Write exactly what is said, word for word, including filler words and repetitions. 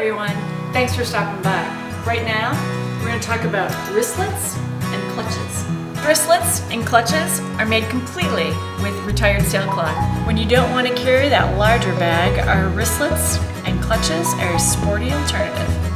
everyone. Thanks for stopping by. Right now, we're going to talk about wristlets and clutches. Wristlets and clutches are made completely with retired sailcloth. When you don't want to carry that larger bag, our wristlets and clutches are a sporty alternative.